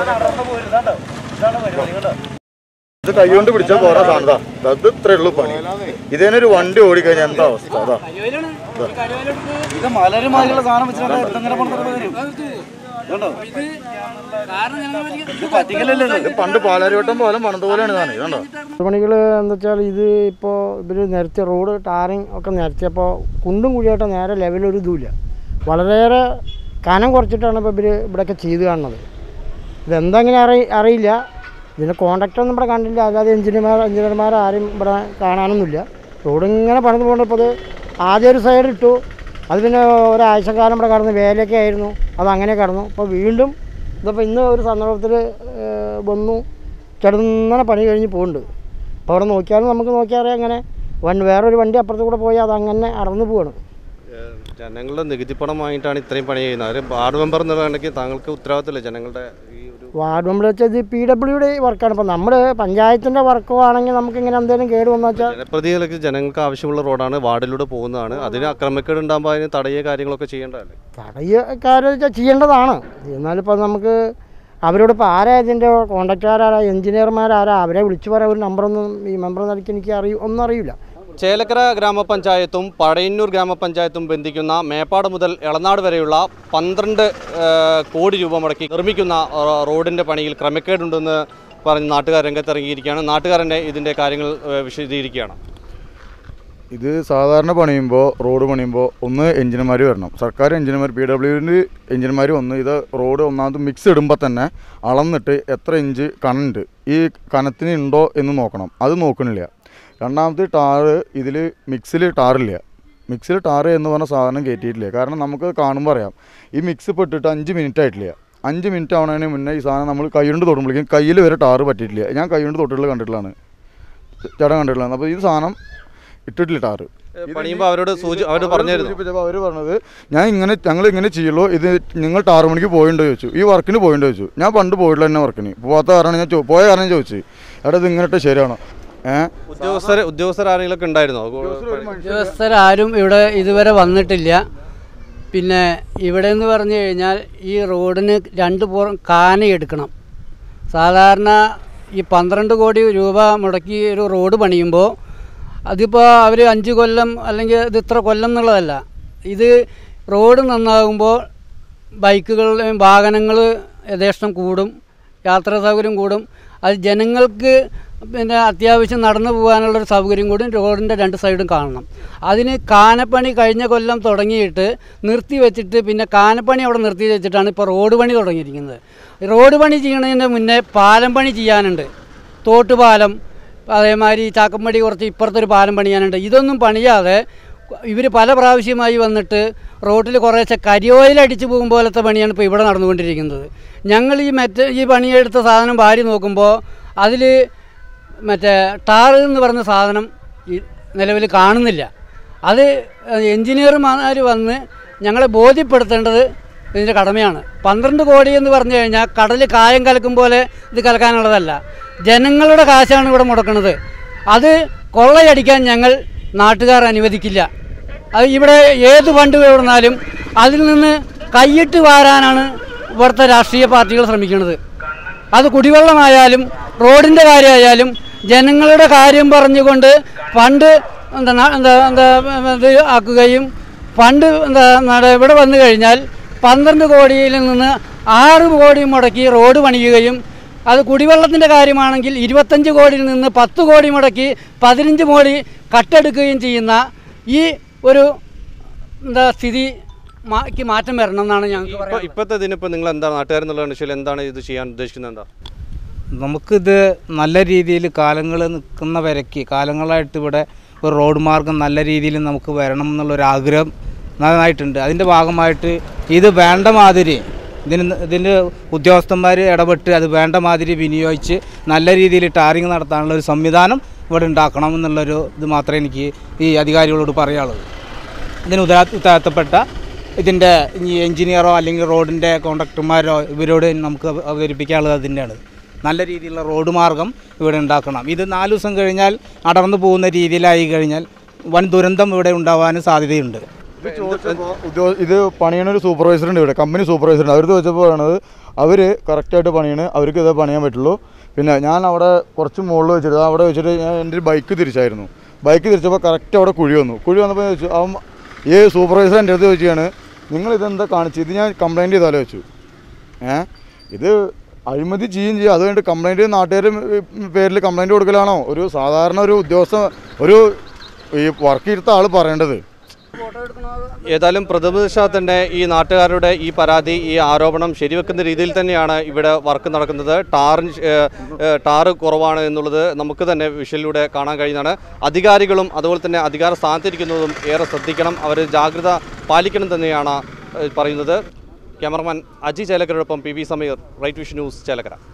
ഇത് കൈകൊണ്ട് പിടിച്ചാൽ പോരാ സാധനതാ അത് ഇത്രേ ഉള്ളൂ പണി. ഇതിനൊരു വണ്ടി ഓടിക്കഴിഞ്ഞാൽ എന്താ അവസ്ഥ? അതാ ഇത് മലരുമാതിരിയുള്ള സാധനം പണ്ട് പാലാരിവട്ടം പോലെ മണത്ത് പോലെയാണ് സാധനം. ഇതുണ്ടോ പണികൾ എന്താ വെച്ചാൽ ഇത് ഇപ്പോൾ ഇവർ നിരത്തിയ റോഡ് ടാറിങ് ഒക്കെ നിരത്തിയപ്പോൾ കുണ്ടും കുഴിയായിട്ട് നേരെ ലെവലൊരു ഇതുമില്ല. വളരെയേറെ കനം കുറച്ചിട്ടാണ് ഇപ്പോൾ ഇവർ ഇവിടെയൊക്കെ ചെയ്ത് കാണുന്നത്. ഇതെന്തെങ്ങനെ അറിയില്ല. ഇതിൻ്റെ കോൺട്രാക്ടറൊന്നും ഇവിടെ കണ്ടില്ല. അല്ലാതെ എഞ്ചിനീയർമാർ ആരും ഇവിടെ കാണാനൊന്നുമില്ല. റോഡ് ഇങ്ങനെ പണിത് പോകേണ്ടപ്പോൾ അത് ആദ്യം ഒരു സൈഡ് ഇട്ടു. അത് പിന്നെ ഒരാഴ്ചക്കാലം ഇവിടെ കടന്ന് വേലയൊക്കെ ആയിരുന്നു. അതങ്ങനെ കടന്നു. അപ്പോൾ വീണ്ടും ഇതിപ്പോൾ ഇന്ന് ഒരു സന്ദർഭത്തിൽ വന്നു കിടന്നനെ പണി കഴിഞ്ഞ് പോകുന്നുണ്ട്. അപ്പോൾ അവിടെ നോക്കിയാലും നമുക്ക് നോക്കിയാൽ അങ്ങനെ വേറൊരു വണ്ടി അപ്പുറത്ത് കൂടെ പോയി അതങ്ങനെ അടർന്നു പോവാണ്. ജനങ്ങളുടെ നികുതി പണമായിട്ടാണ് ഇത്രയും പണി ചെയ്യുന്നത്. വാർഡ് മെമ്പർ എന്നുള്ളതാണെങ്കിൽ താങ്കൾക്ക് ഉത്തരവാദിത്തമില്ല ജനങ്ങളുടെ ഈ ഒരു വാർഡ് മെമ്പർ വെച്ചാൽ ഇത് PWD വർക്കാണ്. ഇപ്പോൾ നമ്മൾ പഞ്ചായത്തിൻ്റെ വർക്കോ ആണെങ്കിൽ നമുക്ക് ഇങ്ങനെ എന്തെങ്കിലും കേട് വന്നു വെച്ചാൽ ജനപ്രതിനിധികൾക്ക് ജനങ്ങൾക്ക് ആവശ്യമുള്ള റോഡാണ്, വാർഡിലൂടെ പോകുന്നതാണ്. അതിന് അക്രമക്കേട് ഉണ്ടാകുമ്പോൾ അതിന് തടയുക കാര്യങ്ങളൊക്കെ ചെയ്യേണ്ടതല്ലേ? തടയക്കാരെന്ന് വെച്ചാൽ ചെയ്യേണ്ടതാണ്. എന്നാലിപ്പോൾ നമുക്ക് അവരോടിപ്പോൾ ആരാ ഇതിൻ്റെ കോൺട്രാക്ടർമാരാരാ എഞ്ചിനീയർമാരാരാ അവരെ വിളിച്ചു പറയാൻ ഒരു നമ്പറൊന്നും ഈ മെമ്പർ നിലയ്ക്ക് എനിക്ക് ഒന്നും അറിയില്ല. ചേലക്കര ഗ്രാമപഞ്ചായത്തും പടയന്നൂർ ഗ്രാമപഞ്ചായത്തും ബന്ധിക്കുന്ന മേപ്പാട് മുതൽ എളനാട് വരെയുള്ള 12 കോടി രൂപ മുടക്കി നിർമ്മിക്കുന്ന റോഡിൻ്റെ പണിയിൽ ക്രമക്കേടുണ്ടെന്ന് പറഞ്ഞ് നാട്ടുകാർ രംഗത്തിറങ്ങിയിരിക്കുകയാണ്. നാട്ടുകാരൻ്റെ ഇതിൻ്റെ കാര്യങ്ങൾ വിശദീകരിക്കുകയാണ്. ഇത് സാധാരണ പണിയുമ്പോൾ റോഡ് പണിയുമ്പോൾ ഒന്ന് എഞ്ചിനീയർമാർ വരണം. സർക്കാർ എഞ്ചിനീയർമാർ PWD എഞ്ചിനീയർമാർ വന്ന് ഇത് റോഡ് ഒന്നാമത് മിക്സ് ഇടുമ്പോൾ തന്നെ അളന്നിട്ട് എത്ര ഇഞ്ച് കനുണ്ട് ഈ കനത്തിന് ഉണ്ടോ എന്ന് നോക്കണം. അത് നോക്കണില്ല. രണ്ടാമത്തെ ടാറ് ഇതിൽ മിക്സിൽ ടാറില്ല. മിക്സിൽ ടാറ് എന്ന് പറഞ്ഞ സാധനം കയറ്റിയിട്ടില്ല. കാരണം നമുക്ക് കാണുമ്പോൾ അറിയാം ഈ മിക്സ് പെട്ടിട്ട് 5 മിനിറ്റ് ആയിട്ടില്ല. 5 മിനിറ്റ് ആവുന്നതിന് മുന്നേ ഈ സാധനം നമ്മൾ കൈകൊണ്ട് തൊടുമ്പോഴേക്കും കയ്യിൽ വരെ ടാറ് പറ്റിയിട്ടില്ല. ഞാൻ കൈകൊണ്ട് തൊട്ടിട്ടുള്ള കണ്ടിട്ടുള്ളതാണ്, ചേട്ടൻ കണ്ടിട്ടുള്ളതാണ്. അപ്പോൾ ഈ സാധനം ഇട്ടിട്ടില്ല ടാറ്. പണിയുമ്പോൾ അവരോട് അവർ പറഞ്ഞിരുന്നു. അവർ പറഞ്ഞത് ഞങ്ങൾ ഇങ്ങനെ ചെയ്യുള്ളൂ, ഇത് നിങ്ങൾ ടാറ് മണിക്ക് പോയിട്ടോ ചോദിച്ചു, ഈ വർക്കിന് പോയിട്ടോ ചോദിച്ചു. ഞാൻ പണ്ട് പോയിട്ടില്ല തന്നെ വർക്കിന്. പോകാത്ത കാരണം ഞാൻ പോയ കാരണം ചോദിച്ചു എടാ ഇത് ഇങ്ങനെ ഇട്ട് ശരിയാണോ? ഉദ്യോഗസ്ഥരാരെങ്കിലൊക്കെ ഉണ്ടായിരുന്നോ? ഉദ്യോഗസ്ഥരാരും ഇവിടെ ഇതുവരെ വന്നിട്ടില്ല. പിന്നെ ഇവിടെ എന്ന് പറഞ്ഞു കഴിഞ്ഞാൽ ഈ റോഡിന് 2 പുറം കാനയെടുക്കണം. സാധാരണ ഈ 12 കോടി രൂപ മുടക്കി ഒരു റോഡ് പണിയുമ്പോൾ അതിപ്പോൾ അവർ 5 കൊല്ലം അല്ലെങ്കിൽ ഇത് ഇത്ര കൊല്ലം എന്നുള്ളതല്ല. ഇത് റോഡ് നന്നാകുമ്പോൾ ബൈക്കുകളുടെയും വാഹനങ്ങൾ യഥേഷ്ടം കൂടും, യാത്രാ സൗകര്യം കൂടും. അത് ജനങ്ങൾക്ക് പിന്നെ അത്യാവശ്യം നടന്നു പോകാനുള്ളൊരു സൗകര്യം കൂടി റോഡിൻ്റെ 2 സൈഡും കാണണം. അതിന് കാനപ്പണി കഴിഞ്ഞ കൊല്ലം തുടങ്ങിയിട്ട് നിർത്തി വെച്ചിട്ട് പിന്നെ കാനപ്പണി അവിടെ നിർത്തി വെച്ചിട്ടാണ് ഇപ്പോൾ റോഡ് പണി തുടങ്ങിയിരിക്കുന്നത്. റോഡ് പണി ചെയ്യുന്നതിന് മുന്നേ പാലം പണി ചെയ്യാനുണ്ട്. തോട്ടുപാലം, അതേമാതിരി ചാക്കമ്പടി കുറച്ച് ഇപ്പുറത്തൊരു പാലം പണിയാനുണ്ട്. ഇതൊന്നും പണിയാതെ ഇവർ പല പ്രാവശ്യമായി വന്നിട്ട് റോഡിൽ കുറേശ്ശെ കരിയോയിലടിച്ച് പോകും പോലത്തെ പണിയാണ് ഇപ്പോൾ ഇവിടെ നടന്നുകൊണ്ടിരിക്കുന്നത്. ഞങ്ങൾ ഈ പണിയെടുത്ത സാധനം വാരി നോക്കുമ്പോൾ അതിൽ ടാർ എന്ന് പറഞ്ഞ സാധനം നിലവിൽ കാണുന്നില്ല. അത് എഞ്ചിനീയർമാർ വന്ന് ഞങ്ങളെ ബോധ്യപ്പെടുത്തേണ്ടത് ഇതിൻ്റെ കടമയാണ്. 12 കോടി എന്ന് പറഞ്ഞു കഴിഞ്ഞാൽ കടൽ കായം കലക്കും പോലെ ഇത് കലക്കാനുള്ളതല്ല. ജനങ്ങളുടെ കാശാണ് ഇവിടെ മുടക്കുന്നത്. അത് കൊള്ളയടിക്കാൻ ഞങ്ങൾ നാട്ടുകാർ അനുവദിക്കില്ല. അത് ഇവിടെ ഏത് ഫണ്ട് കൊടുത്താലും അതിൽ നിന്ന് കൈയിട്ട് വാരാനാണ് ഇവിടുത്തെ രാഷ്ട്രീയ പാർട്ടികൾ ശ്രമിക്കുന്നത്. അത് കുടിവെള്ളമായാലും റോഡിൻ്റെ കാര്യമായാലും ജനങ്ങളുടെ കാര്യം പറഞ്ഞുകൊണ്ട് ഫണ്ട് ഇത് ആക്കുകയും ഫണ്ട് ഇവിടെ വന്നു കഴിഞ്ഞാൽ 12 കോടിയിൽ നിന്ന് 6 കോടി മുടക്കി റോഡ് പണിയുകയും അത് കുടിവെള്ളത്തിൻ്റെ കാര്യമാണെങ്കിൽ 25 കോടിയിൽ നിന്ന് 10 കോടി മുടക്കി 15 കോടി കട്ടെടുക്കുകയും ചെയ്യുന്ന ഈ ഒരു സ്ഥിതിക്ക് മാറ്റം വരണം എന്നാണ് ഞങ്ങൾക്ക് പറയുന്നത്. ഇപ്പോഴത്തെ ഇതിനിപ്പോൾ നിങ്ങൾ എന്താണ് നാട്ടുകാരെന്നുള്ള വിഷയം എന്താണ് ഇത് ചെയ്യാൻ ഉദ്ദേശിക്കുന്നത്? എന്താ നമുക്കിത് നല്ല രീതിയിൽ കാലങ്ങൾ നിൽക്കുന്ന വരയ്ക്ക് കാലങ്ങളായിട്ട് ഇവിടെ ഒരു റോഡ് മാർഗം നല്ല രീതിയിൽ നമുക്ക് വരണം എന്നുള്ളൊരാഗ്രഹം നന്നായിട്ടുണ്ട്. അതിൻ്റെ ഭാഗമായിട്ട് ഇത് വേണ്ട മാതിരി ഇതിൻ്റെ ഉദ്യോഗസ്ഥന്മാർ ഇടപെട്ട് അത് വേണ്ട മാതിരി വിനിയോഗിച്ച് നല്ല രീതിയിൽ ടാറിങ് നടത്താനുള്ള ഒരു സംവിധാനം ഇവിടെ ഉണ്ടാക്കണം എന്നുള്ളൊരു ഇത് മാത്രമേ എനിക്ക് ഈ അധികാരികളോട് പറയാനുള്ളൂ. ഇതിന് ഉത്തരവാദിത്തപ്പെട്ട ഇതിൻ്റെ എഞ്ചിനീയറോ അല്ലെങ്കിൽ റോഡിൻ്റെ കോൺട്രാക്ടർമാരോ ഇവരോട് നമുക്ക് അവതരിപ്പിക്കാനുള്ളത് അതിൻ്റെയാണ്. നല്ല രീതിയിലുള്ള റോഡ് മാർഗം ഇവിടെ ഉണ്ടാക്കണം. ഇത് 4 ദിവസം കഴിഞ്ഞാൽ അടർന്നു പോകുന്ന രീതിയിലായി കഴിഞ്ഞാൽ വൻ ദുരന്തം ഇവിടെ ഉണ്ടാവാനും സാധ്യതയുണ്ട്. ഇത് പണിയണ ഒരു സൂപ്പർവൈസർ ഉണ്ട് ഇവിടെ, കമ്പനി സൂപ്പർവൈസർ ഉണ്ട്. അവർ ചോദിച്ചപ്പോൾ പറയണത് അവർ കറക്റ്റായിട്ട് പണിയാണ്, അവർക്ക് ഇതേ പണിയാൻ പറ്റുള്ളൂ. പിന്നെ ഞാൻ അവിടെ കുറച്ച് മുകളിൽ വെച്ചിട്ട് അവിടെ വെച്ചിട്ട് ഞാൻ എൻ്റെ ഒരു ബൈക്ക് തിരിച്ചായിരുന്നു. ബൈക്ക് തിരിച്ചപ്പോൾ കറക്റ്റ് അവിടെ കുഴി വന്നപ്പോൾ ചോദിച്ചു, അവൻ ഈ സൂപ്പർവൈസർ എൻ്റെ അടുത്ത് ചോദിക്കുകയാണ്, നിങ്ങളിതെന്താ കാണിച്ചു, ഇത് ഞാൻ കംപ്ലയിൻറ്റ് ചെയ്താലോ വെച്ചു. ഇത് അഴിമതി ചെയ്യും. അത് കഴിഞ്ഞിട്ട് കംപ്ലയിൻറ്റ് നാട്ടുകാരുടെ പേരിൽ കംപ്ലയിൻറ്റ് കൊടുക്കലാണോ ഒരു സാധാരണ ഒരു ഉദ്യോഗസ്ഥ ഒരു ഈ വർക്ക് ഇരുത്ത ആൾ പറയേണ്ടത്? ഏതായാലും പ്രതിപക്ഷത്തിൻ്റെ ഈ നാട്ടുകാരുടെ ഈ പരാതി, ഈ ആരോപണം ശരിവെക്കുന്ന രീതിയിൽ തന്നെയാണ് ഇവിടെ വർക്ക് നടക്കുന്നത്. ടാറ് കുറവാണ് എന്നുള്ളത് നമുക്ക് തന്നെ വിഷ്വലിലൂടെ കാണാൻ കഴിയുന്നതാണ്. അധികാരികളും അതുപോലെ തന്നെ അധികാര സ്ഥാനത്തിരിക്കുന്നതും ഏറെ ശ്രദ്ധിക്കണം, അവർ ജാഗ്രത പാലിക്കണം തന്നെയാണ് പറയുന്നത്. ക്യാമറമാൻ അജി ചേലക്കരോടൊപ്പം PB Sameer, right vision news, Chelakkara.